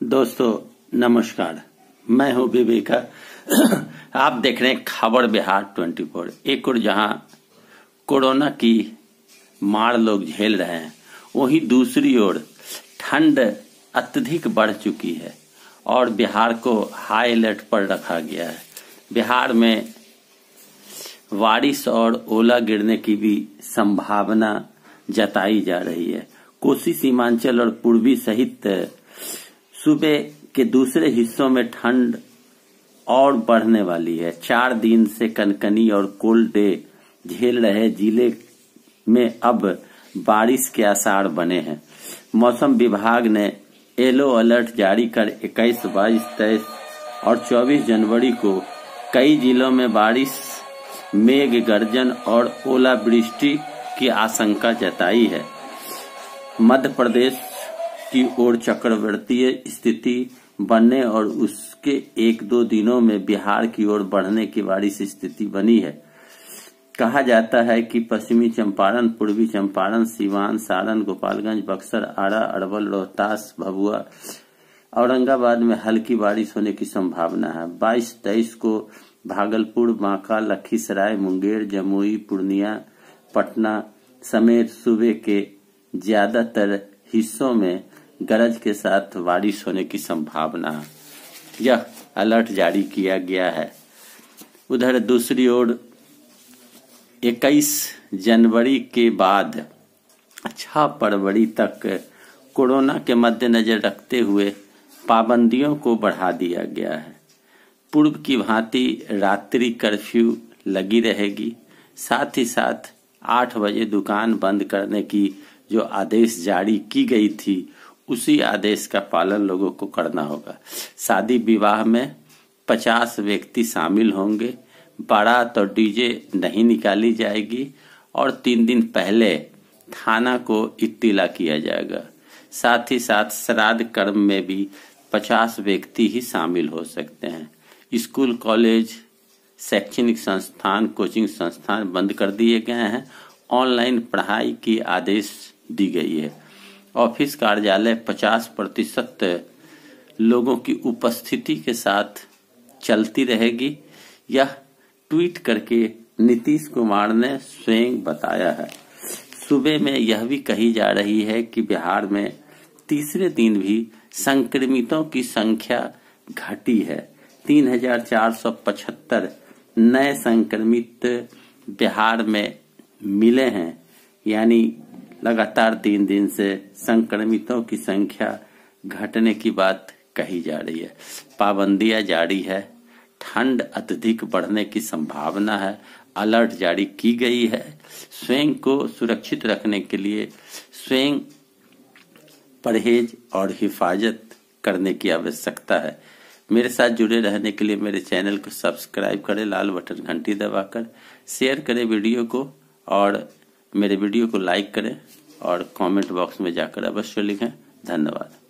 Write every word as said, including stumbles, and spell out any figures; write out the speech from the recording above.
दोस्तों नमस्कार, मैं हूं विवेका। आप देख रहे हैं खबर बिहार चौबीस। एक और जहां कोरोना की मार लोग झेल रहे हैं, वहीं दूसरी ओर ठंड अत्यधिक बढ़ चुकी है और बिहार को हाई अलर्ट पर रखा गया है। बिहार में बारिश और ओला गिरने की भी संभावना जताई जा रही है। कोसी सीमांचल और पूर्वी सहित सूबे के दूसरे हिस्सों में ठंड और बढ़ने वाली है। चार दिन से कनकनी और कोल्ड डे झेल रहे जिले में अब बारिश के आसार बने हैं। मौसम विभाग ने येलो अलर्ट जारी कर इक्कीस, बाईस, तेईस और चौबीस जनवरी को कई जिलों में बारिश, मेघ गर्जन और ओलावृष्टि की आशंका जताई है। मध्य प्रदेश की ओर चक्रवातीय स्थिति बनने और उसके एक दो दिनों में बिहार की ओर बढ़ने की बारिश स्थिति बनी है। कहा जाता है कि पश्चिमी चंपारण, पूर्वी चंपारण, सीवान, सारण, गोपालगंज, बक्सर, आरा, अरवल, रोहतास, भभुआ, औरंगाबाद में हल्की बारिश होने की संभावना है। बाईस तेईस को भागलपुर, बांका, लखीसराय, मुंगेर, जमुई, पूर्णिया, पटना समेत सूबे के ज्यादातर हिस्सों में गरज के साथ बारिश होने की संभावना है। यह अलर्ट जारी किया गया है। उधर दूसरी ओर इक्कीस जनवरी के बाद छह फरवरी तक कोरोना के मद्देनजर रखते हुए पाबंदियों को बढ़ा दिया गया है। पूर्व की भांति रात्रि कर्फ्यू लगी रहेगी। साथ ही साथ आठ बजे दुकान बंद करने की जो आदेश जारी की गई थी, उसी आदेश का पालन लोगों को करना होगा। शादी विवाह में पचास व्यक्ति शामिल होंगे। बारात और डीजे नहीं निकाली जाएगी और तीन दिन पहले थाना को इत्तिला किया जाएगा। साथ ही साथ श्राद्ध कर्म में भी पचास व्यक्ति ही शामिल हो सकते हैं। स्कूल, कॉलेज, शैक्षणिक संस्थान, कोचिंग संस्थान बंद कर दिए गए हैं। ऑनलाइन पढ़ाई की आदेश दी गई है। ऑफिस, कार्यालय पचास प्रतिशत लोगों की उपस्थिति के साथ चलती रहेगी। यह ट्वीट करके नीतीश कुमार ने स्वयं बताया है। सूबे में यह भी कही जा रही है कि बिहार में तीसरे दिन भी संक्रमितों की संख्या घटी है। तीन हजार चार सौ पचहत्तर नए संक्रमित बिहार में मिले हैं, यानी लगातार तीन दिन से संक्रमितों की संख्या घटने की बात कही जा रही है। पाबंदियां जारी है। ठंड अत्यधिक बढ़ने की संभावना है। अलर्ट जारी की गई है। स्वयं को सुरक्षित रखने के लिए स्वयं परहेज और हिफाजत करने की आवश्यकता है। मेरे साथ जुड़े रहने के लिए मेरे चैनल को सब्सक्राइब करें, लाल बटन घंटी दबाकर शेयर करें वीडियो को, और मेरे वीडियो को लाइक करें और कमेंट बॉक्स में जाकर अवश्य लिखें। धन्यवाद।